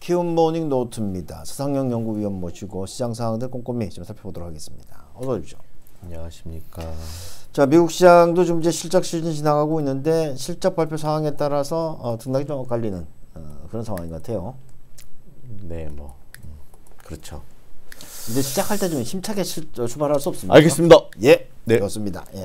키움모닝 노트입니다. 서상영 연구위원 모시고 시장 상황들 꼼꼼히 좀 살펴보도록 하겠습니다. 어서 오십시오. 안녕하십니까. 자, 미국 시장도 좀 이제 실적 시즌 지나가고 있는데 실적 발표 상황에 따라서 등락이 좀 엇갈리는 그런 상황인 것 같아요. 네, 뭐 그렇죠. 이제 시작할 때 좀 힘차게 출발할 수 없습니다. 알겠습니다. 예, 네. 그렇습니다. 예.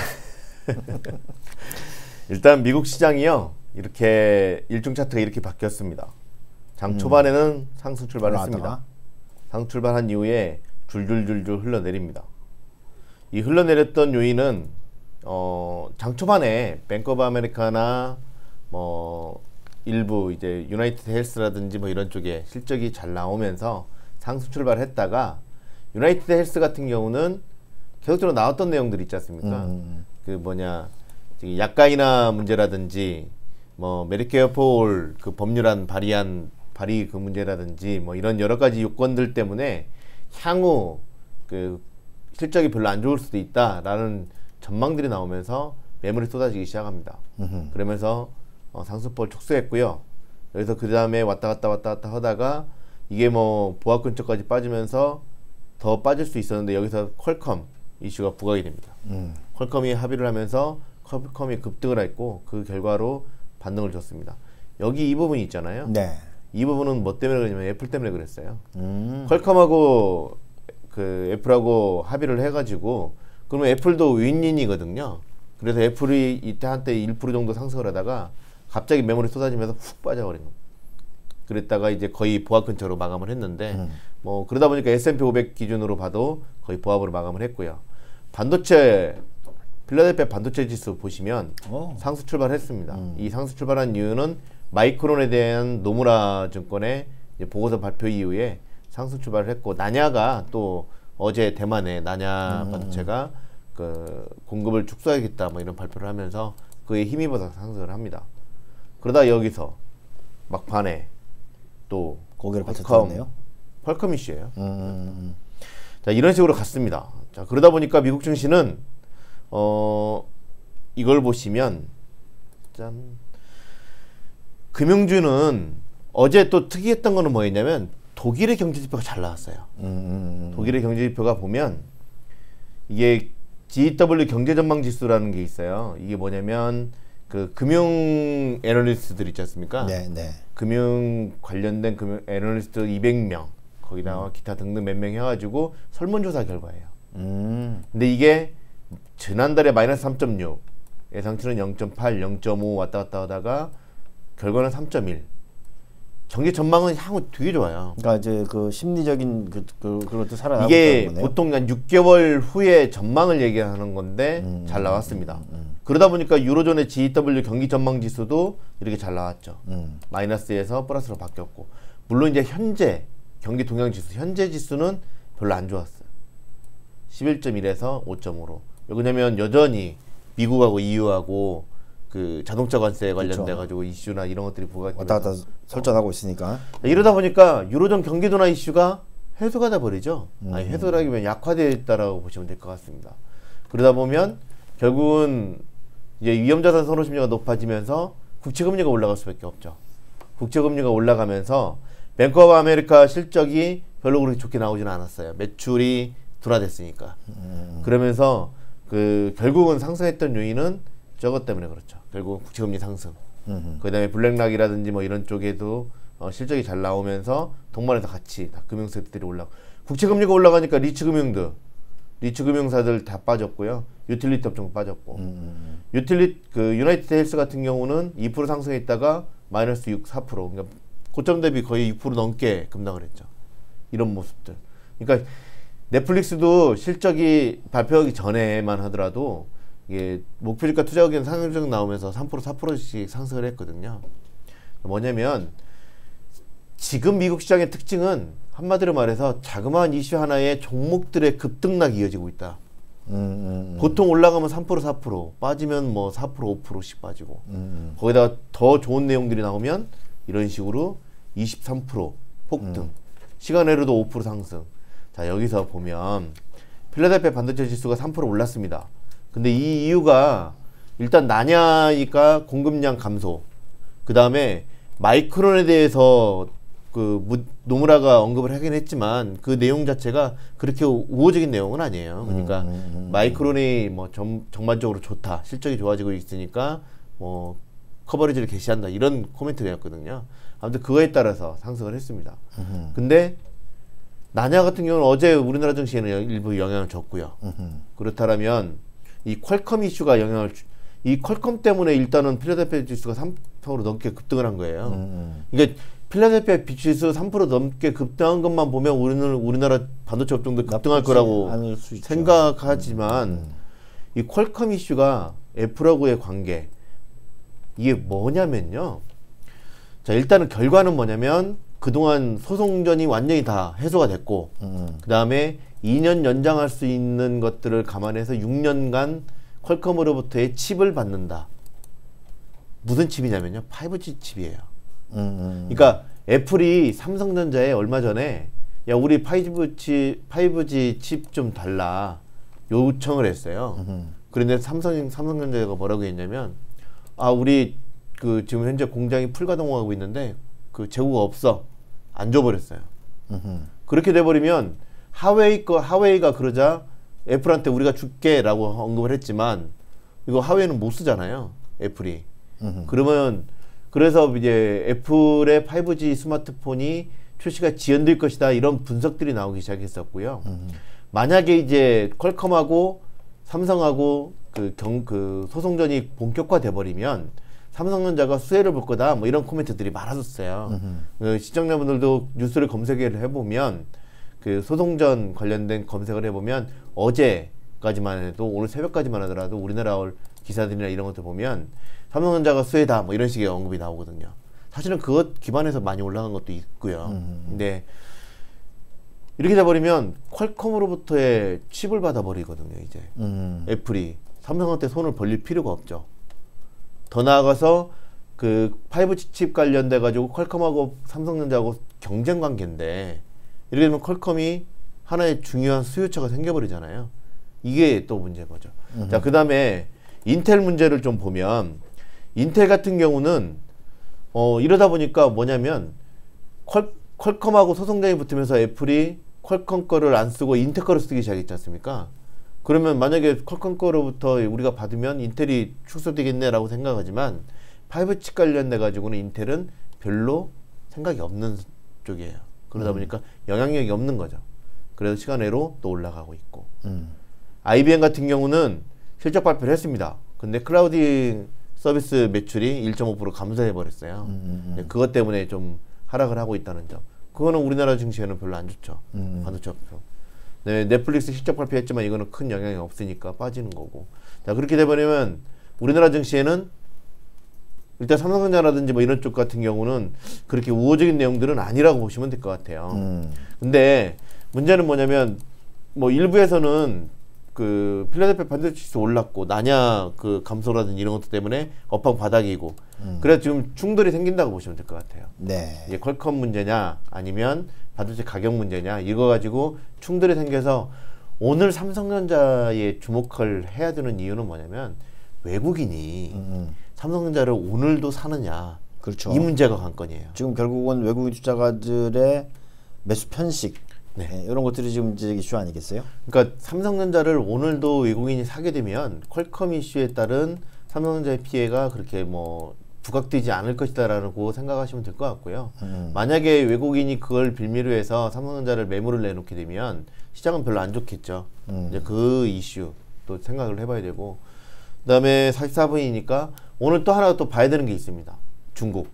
일단 미국 시장이요, 이렇게 일중 차트가 이렇게 바뀌었습니다. 장 초반에는 상승 출발했습니다. 상승 출발한 이후에 줄줄줄줄 흘러내립니다. 이 흘러내렸던 요인은 장 초반에 뱅크 오브 아메리카나 뭐 일부 이제 유나이티드 헬스라든지 뭐 이런 쪽에 실적이 잘 나오면서 상승 출발했다가 유나이티드 헬스 같은 경우는 계속적으로 나왔던 내용들이 있지 않습니까? 그 뭐냐, 약가인화 문제라든지 뭐 메디케어 포올 그 법률안 발의 그 문제라든지 뭐 이런 여러 가지 요건들 때문에 향후 그 실적이 별로 안 좋을 수도 있다라는 전망들이 나오면서 매물이 쏟아지기 시작합니다. 그러면서 상승폭을 촉수했고요. 여기서 그 다음에 왔다 갔다 하다가 이게 뭐 보합 근처까지 빠지면서 더 빠질 수 있었는데 여기서 퀄컴 이슈가 부각이 됩니다. 퀄컴이 합의를 하면서 퀄컴이 급등을 했고 그 결과로 반등을 줬습니다. 여기 이 부분이 있잖아요. 네. 이 부분은 뭐 때문에 그러냐면 애플 때문에 그랬어요. 퀄컴하고 그 애플하고 합의를 해가지고 그러면 애플도 윈윈이거든요. 그래서 애플이 이때 한때 1% 정도 상승을 하다가 갑자기 매물이 쏟아지면서 훅 빠져버린 겁니다. 그랬다가 이제 거의 보합 근처로 마감을 했는데 뭐 그러다 보니까 S&P 500 기준으로 봐도 거의 보합으로 마감을 했고요. 반도체 필라델피아 반도체 지수 보시면 상승 출발했습니다. 이 상승 출발한 이유는 마이크론에 대한 노무라 증권의 이제 보고서 발표 이후에 상승 출발을 했고, 나냐가 또 어제 대만의 나냐 반도체가 그 공급을 축소하겠다 뭐 이런 발표를 하면서 그에 힘입어서 상승을 합니다. 그러다 여기서 막판에 또 고개를 바짝 들었네요. 퀄컴 이슈예요. 자, 이런 식으로 갔습니다. 자, 그러다 보니까 미국 증시는 이걸 보시면 짠, 금융주는 어제 또 특이했던 거는 뭐였냐면 독일의 경제지표가 잘 나왔어요. 독일의 경제지표가 보면 이게 GW 경제전망지수라는 게 있어요. 이게 뭐냐면 그 금융 애널리스트들 있지 않습니까? 네, 네. 금융 관련된 금융 애널리스트 200명 거기다가 기타 등등 몇 명 해가지고 설문조사 결과예요. 근데 이게 지난달에 마이너스 3.6, 예상치는 0.8, 0.5 왔다 갔다 하다가 결과는 3.1. 경제 전망은 향후 되게 좋아요. 그러니까 이제 그 심리적인 그것도 살아나고 이게 있다는 거네요. 보통 한 6개월 후에 전망을 얘기하는 건데 잘 나왔습니다. 그러다 보니까 유로존의 GW 경기 전망 지수도 이렇게 잘 나왔죠. 마이너스에서 플러스로 바뀌었고, 물론 이제 현재 경기 동향 지수 현재 지수는 별로 안 좋았어요. 11.1에서 5.5로. 왜냐면 여전히 미국하고 EU하고 그 자동차 관세에 관련돼 가지고 이슈나 이런 것들이 부각이 왔다 갔다 설전하고 있으니까. 이러다 보니까 유로존 경기 둔화 이슈가 해소가 돼 버리죠. 아니, 해소라기면 약화되어 있다라고 보시면 될 것 같습니다. 그러다 보면 결국은 이제 위험자산 선호 심리가 높아지면서 국채금리가 올라갈 수밖에 없죠. 국채금리가 올라가면서 뱅크 오브 아메리카 실적이 별로 그렇게 좋게 나오지는 않았어요. 매출이 둔화됐으니까. 그러면서 그 결국은 상승했던 요인은 저것 때문에 그렇죠. 결국 국채금리 상승. 그다음에 블랙락이라든지 뭐 이런 쪽에도 실적이 잘 나오면서 동반해서 같이 다 금융세들이 올라가. 국채금리가 올라가니까 리츠금융사들 다 빠졌고요. 유틸리티 업종 빠졌고. 그 유나이티드 헬스 같은 경우는 2% 상승했다가 마이너스 6, 4%. 그러니까 고점 대비 거의 6% 넘게 급락을 했죠. 이런 모습들. 그러니까 넷플릭스도 실적이 발표하기 전에만 하더라도 이게 목표주가 투자 의견 상승 나오면서 3%, 4%씩 상승을 했거든요. 뭐냐면 지금 미국 시장의 특징은 한마디로 말해서 자그마한 이슈 하나에 종목들의 급등락이 이어지고 있다. 보통 올라가면 3%, 4%, 빠지면 뭐 4%, 5%씩 빠지고, 거기다가 더 좋은 내용들이 나오면 이런 식으로 23% 폭등, 시간외로도 5% 상승. 자, 여기서 보면 필라델피아 반도체 지수가 3% 올랐습니다. 근데 이 이유가 일단 나냐니까 공급량 감소, 그 다음에 마이크론에 대해서 노무라가 언급을 하긴 했지만 그 내용 자체가 그렇게 우호적인 내용은 아니에요. 그러니까 마이크론이 뭐 전반적으로 좋다, 실적이 좋아지고 있으니까 뭐 커버리지를 개시한다 이런 코멘트였거든요. 아무튼 그거에 따라서 상승을 했습니다. 근데 나냐 같은 경우는 어제 우리나라 증시에는 일부 영향을 줬고요. 그렇다면 이 퀄컴 이슈가 이 퀄컴 때문에 일단은 필라델피아 지수가 3% 넘게 급등을 한 거예요. 그러니까 필라델피아 지수 3% 넘게 급등한 것만 보면 우리나라 반도체 업종도 급등할 거라고 생각하지만 이 퀄컴 이슈가 애플하고의 관계 이게 뭐냐면요. 자, 일단은 결과는 뭐냐면 그동안 소송전이 완전히 다 해소가 됐고 그 다음에 2년 연장할 수 있는 것들을 감안해서 6년간 퀄컴으로부터의 칩을 받는다. 무슨 칩이냐면요. 5G 칩이에요. 그러니까 애플이 삼성전자에 얼마 전에 야 우리 5G 칩 좀 달라 요청을 했어요. 그런데 삼성전자가 뭐라고 했냐면 아 우리 지금 현재 공장이 풀가동하고 있는데 그 재고가 없어 안 줘버렸어요. 그렇게 돼버리면 하웨이가 그러자 애플한테 우리가 줄게라고 언급을 했지만 이거 하웨이는 못 쓰잖아요. 애플이. 그래서 이제 애플의 5G 스마트폰이 출시가 지연될 것이다 이런 분석들이 나오기 시작했었고요. 만약에 이제 퀄컴하고 삼성하고 그 소송전이 본격화돼 버리면 삼성전자가 수혜를 볼 거다 뭐 이런 코멘트들이 많았었어요. 시청자분들도 뉴스를 검색을 해보면 그 소송전 관련된 검색을 해보면 어제까지만 해도 오늘 새벽까지만 하더라도 우리나라 기사들이나 이런 것들 보면 삼성전자가 수혜다 뭐 이런 식의 언급이 나오거든요. 사실은 그것 기반해서 많이 올라간 것도 있고요. 근데 이렇게 돼버리면 퀄컴으로부터의 칩을 받아버리거든요. 이제 애플이 삼성한테 손을 벌릴 필요가 없죠. 더 나아가서 그 5G 칩 관련돼 가지고 퀄컴하고 삼성전자하고 경쟁 관계인데 이렇게 되면 퀄컴이 하나의 중요한 수요처가 생겨버리잖아요. 이게 또 문제인 거죠. 자, 그 다음에 인텔 문제를 좀 보면 인텔 같은 경우는 이러다 보니까 뭐냐면 퀄컴하고 소송전이 붙으면서 애플이 퀄컴 거를 안 쓰고 인텔 거를 쓰기 시작했지 않습니까? 그러면 만약에 퀄컴 거로부터 우리가 받으면 인텔이 축소되겠네라고 생각하지만 5G 관련돼 가지고는 인텔은 별로 생각이 없는 쪽이에요. 그러다 보니까 영향력이 없는 거죠. 그래서 시간외로 또 올라가고 있고 IBM 같은 경우는 실적 발표를 했습니다. 근데 클라우딩 서비스 매출이 1.5% 감소해 버렸어요. 그것 때문에 좀 하락을 하고 있다는 점. 그거는 우리나라 증시에는 별로 안 좋죠. 반도체 업종. 네, 넷플릭스 실적 발표했지만 이거는 큰 영향이 없으니까 빠지는 거고. 자, 그렇게 돼버리면 우리나라 증시에는 일단 삼성전자라든지 뭐 이런 쪽 같은 경우는 그렇게 우호적인 내용들은 아니라고 보시면 될 것 같아요. 근데 문제는 뭐냐면 뭐 일부에서는 그 필라델피아 반도체 지수 올랐고 나냐 그 감소라든지 이런 것들 때문에 업황 바닥이고 그래서 지금 충돌이 생긴다고 보시면 될 것 같아요. 네. 이게 퀄컴 문제냐 아니면 반도체 가격 문제냐 이거 가지고 충돌이 생겨서 오늘 삼성전자에 주목을 해야 되는 이유는 뭐냐면 외국인이 삼성전자를 오늘도 사느냐 그렇죠. 이 문제가 관건이에요. 지금 결국은 외국인 투자가들의 매수 편식 네, 이런 것들이 지금 이제 이슈 아니겠어요? 그러니까 삼성전자를 오늘도 외국인이 사게 되면 퀄컴 이슈에 따른 삼성전자의 피해가 그렇게 뭐 부각되지 않을 것이다라고 생각하시면 될 것 같고요. 만약에 외국인이 그걸 빌미로 해서 삼성전자를 매물을 내놓게 되면 시장은 별로 안 좋겠죠. 이제 그 이슈 또 생각을 해봐야 되고 그다음에 44분이니까 오늘 또 하나 또 봐야 되는 게 있습니다. 중국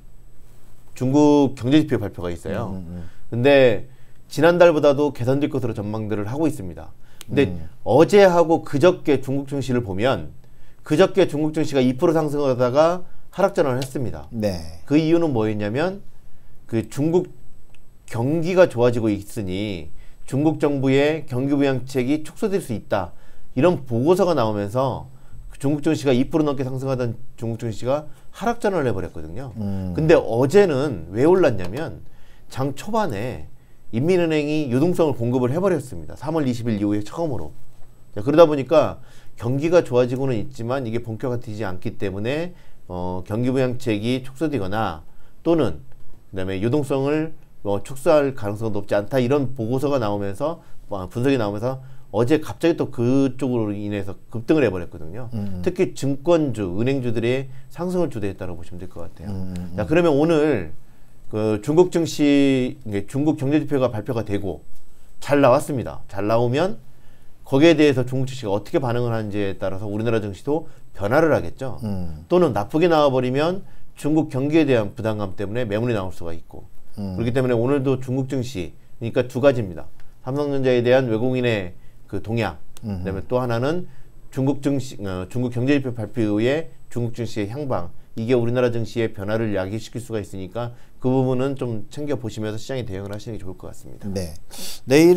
경제지표 발표가 있어요. 근데 지난달보다도 개선될 것으로 전망들을 하고 있습니다. 근데 어제하고 그저께 중국 증시를 보면 그저께 중국 증시가 2% 상승하다가 하락전환을 했습니다. 네. 그 이유는 뭐였냐면 그 중국 경기가 좋아지고 있으니 중국 정부의 경기 부양책이 축소될 수 있다. 이런 보고서가 나오면서 중국 증시가 2% 넘게 상승하던 중국 증시가 하락전환을 해버렸거든요. 근데 어제는 왜 올랐냐면 장 초반에 인민은행이 유동성을 공급을 해버렸습니다. 3월 20일 이후에 처음으로. 자, 그러다 보니까 경기가 좋아지고는 있지만 이게 본격화되지 않기 때문에 경기 부양책이 축소되거나 또는 그다음에 유동성을 축소할 가능성은 높지 않다 이런 보고서가 나오면서 분석이 나오면서 어제 갑자기 또 그쪽으로 인해서 급등을 해버렸거든요. 특히 증권주, 은행주들이 상승을 주도했다고 보시면 될 것 같아요. 자, 그러면 오늘 그 중국 증시, 중국 경제지표가 발표가 되고 잘 나왔습니다. 잘 나오면 거기에 대해서 중국 증시가 어떻게 반응을 하는지에 따라서 우리나라 증시도 변화를 하겠죠. 또는 나쁘게 나와버리면 중국 경기에 대한 부담감 때문에 매물이 나올 수가 있고 그렇기 때문에 오늘도 중국 증시, 그러니까 두 가지입니다. 삼성전자에 대한 외국인의 그 동향, 그다음에 또 하나는 중국 증시, 중국 경제지표 발표 이후에 중국 증시의 향방, 이게 우리나라 증시의 변화를 야기시킬 수가 있으니까 그 부분은 좀 챙겨 보시면서 시장에 대응을 하시는 게 좋을 것 같습니다. 네. 내일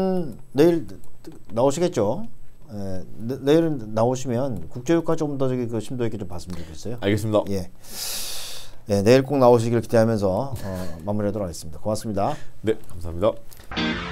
나오시겠죠? 내일은 나오시면 국제유가 조금 더 저기 그 심도 있게 좀 봤으면 좋겠어요. 알겠습니다. 예. 네, 내일 꼭 나오시길 기대하면서 마무리하도록 하겠습니다. 고맙습니다. 네, 감사합니다.